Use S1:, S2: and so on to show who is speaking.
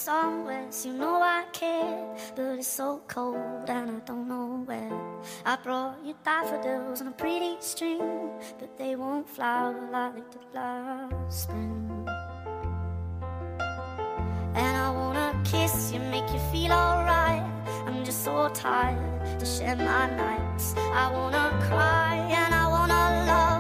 S1: somewhere, so you know I care. But it's so cold and I don't know where. I brought you daffodils on a pretty string, but they won't flower like they did last spring. And I wanna kiss you, make you feel alright. I'm just so tired to share my nights. I wanna cry and I wanna love,